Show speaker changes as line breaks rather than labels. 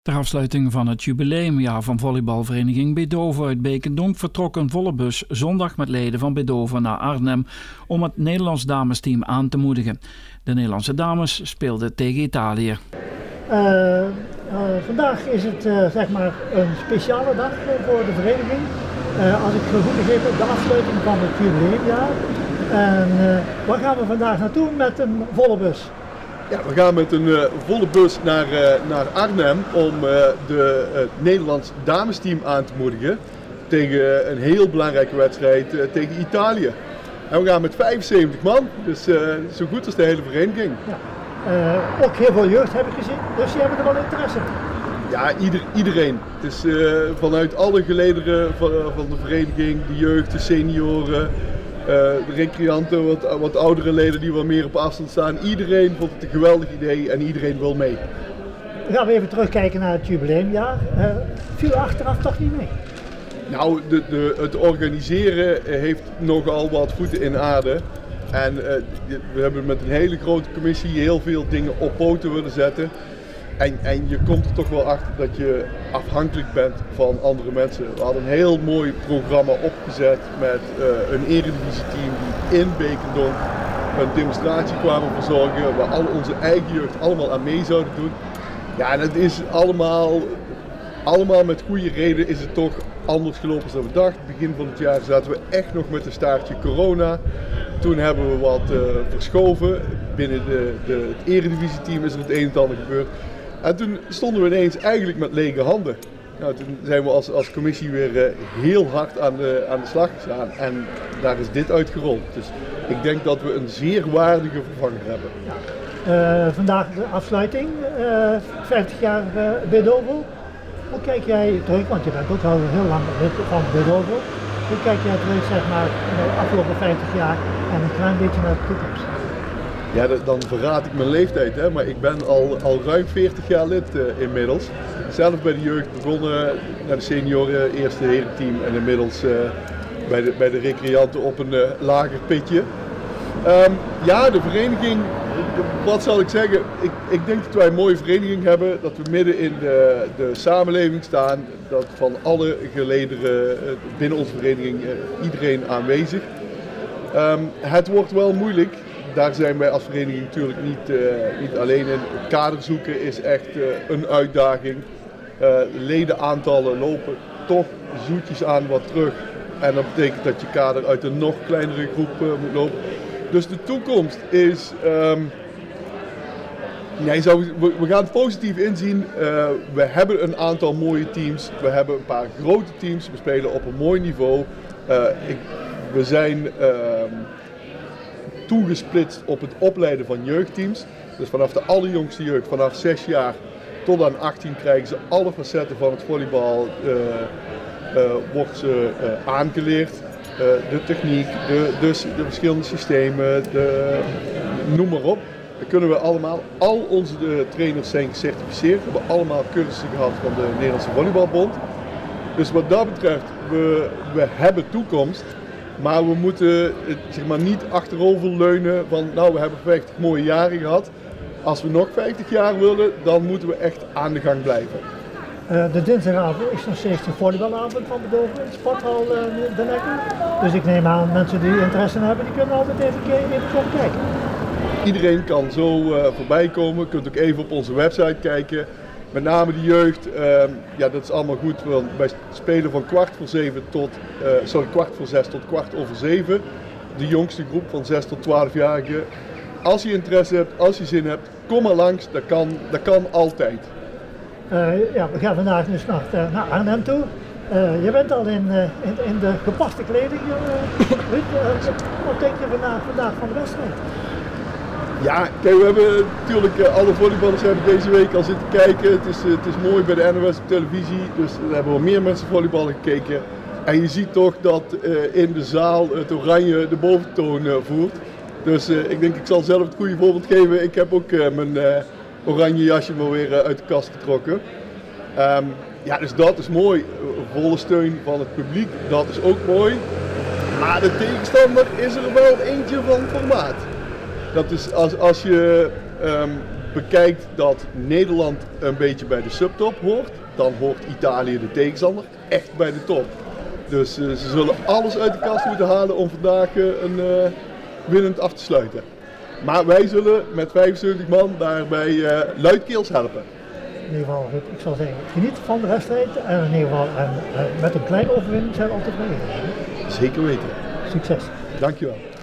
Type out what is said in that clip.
Ter afsluiting van het jubileumjaar van volleybalvereniging Bedoven uit Bekendonk vertrok een volle bus zondag met leden van Bedoven naar Arnhem om het Nederlands damesteam aan te moedigen. De Nederlandse dames speelden tegen Italië.
Vandaag is het zeg maar een speciale dag voor de vereniging. Als ik goed begrepen heb, de afsluiting van het jubileumjaar. En waar gaan we vandaag naartoe met een volle bus?
Ja, we gaan met een volle bus naar Arnhem om het Nederlands damesteam aan te moedigen tegen een heel belangrijke wedstrijd tegen Italië. En we gaan met 75 man, dus zo goed als de hele vereniging. Ja.
Ook heel veel jeugd heb ik gezien, dus die hebben er wel interesse in.
Ja, iedereen. Het is vanuit alle gelederen van de vereniging, de jeugd, de senioren, de recreanten, wat oudere leden die wat meer op afstand staan. Iedereen vond het een geweldig idee en iedereen wil mee.
Dan gaan we even terugkijken naar het jubileumjaar. Viel achteraf toch niet mee?
Nou, het organiseren heeft nogal wat voeten in aarde. En we hebben met een hele grote commissie heel veel dingen op poten willen zetten. En je komt er toch wel achter dat je afhankelijk bent van andere mensen. We hadden een heel mooi programma opgezet met een eredivisieteam die in Bekendonk een demonstratie kwamen verzorgen. Waar al onze eigen jeugd allemaal aan mee zouden doen. Ja, en het is allemaal met goede reden is het toch anders gelopen dan we dachten. Begin van het jaar zaten we echt nog met een staartje corona. Toen hebben we wat verschoven. Binnen het eredivisieteam is er het een en het ander gebeurd. En toen stonden we ineens eigenlijk met lege handen. Nou, toen zijn we als commissie weer heel hard aan de slag gegaan. En daar is dit uitgerold. Dus ik denk dat we een zeer waardige vervanger hebben.
Ja. Vandaag de afsluiting, 50 jaar Bedoven. Hoe kijk jij terug, want je bent ook al heel lang lid van Bedoven. Hoe kijk jij terug, zeg maar, de afgelopen 50 jaar en een klein beetje naar de toekomst?
Ja, dan verraad ik mijn leeftijd, hè? Maar ik ben al ruim 40 jaar lid inmiddels. Zelf bij de jeugd begonnen, naar de senioren, eerste herenteam en inmiddels bij de recreanten op een lager pitje. Ja, de vereniging, wat zal ik zeggen? Ik denk dat wij een mooie vereniging hebben, dat we midden in de samenleving staan, dat van alle gelederen binnen onze vereniging iedereen aanwezig. Het wordt wel moeilijk, daar zijn wij als vereniging natuurlijk niet alleen in. Het kader zoeken is echt een uitdaging. Ledenaantallen lopen toch zoetjes aan wat terug en dat betekent dat je kader uit een nog kleinere groep moet lopen. Dus de toekomst is, we gaan het positief inzien. We hebben een aantal mooie teams, we hebben een paar grote teams, we spelen op een mooi niveau. We zijn toegesplitst op het opleiden van jeugdteams. Dus vanaf de allerjongste jeugd, vanaf 6 jaar tot aan 18 krijgen ze alle facetten van het volleybal, wordt ze aangeleerd. De techniek, de verschillende systemen, noem maar op. Dat kunnen we allemaal. Al onze trainers zijn gecertificeerd. We hebben allemaal cursussen gehad van de Nederlandse Volleybalbond. Dus wat dat betreft, we hebben toekomst. Maar we moeten zeg maar, niet achterover leunen van nou we hebben 50 mooie jaren gehad. Als we nog 50 jaar willen, dan moeten we echt aan de gang blijven.
De dinsdagavond is nog steeds de volleybalavond van Bedoven in Sporthal de Nekker. Dus ik neem aan mensen die interesse hebben, die kunnen altijd even komen kijken.
Iedereen kan zo voorbij komen. Je kunt ook even op onze website kijken. Met name de jeugd, ja dat is allemaal goed. Want wij spelen van 6:15 tot 7:15. De jongste groep van 6 tot 12-jarigen. Als je interesse hebt, als je zin hebt, kom maar langs. Dat kan altijd.
Ja, we gaan vandaag dus naar Arnhem toe. Je bent al in de gepaste kleding. Wat denk je vandaag van de wedstrijd?
Ja, kijk, we hebben natuurlijk alle volleyballers hebben deze week al zitten kijken. Het is mooi bij de NOS op televisie, dus er hebben wel meer mensen volleyballen gekeken. En je ziet toch dat in de zaal het oranje de boventoon voert. Dus ik denk ik zal zelf het goede voorbeeld geven. Ik heb ook mijn oranje jasje maar weer uit de kast getrokken. Ja, dus dat is mooi. Volle steun van het publiek, dat is ook mooi. Maar de tegenstander is er wel eentje van formaat. Dat is als je bekijkt dat Nederland een beetje bij de subtop hoort, dan hoort Italië, de tegenstander, echt bij de top. Dus ze zullen alles uit de kast moeten halen om vandaag een winnend af te sluiten. Maar wij zullen met 75 man daarbij luidkeels helpen.
In ieder geval, ik zal zeggen, geniet van de wedstrijd en in ieder geval met een kleine overwinning zijn we altijd mee.
Zeker weten.
Succes.
Dankjewel.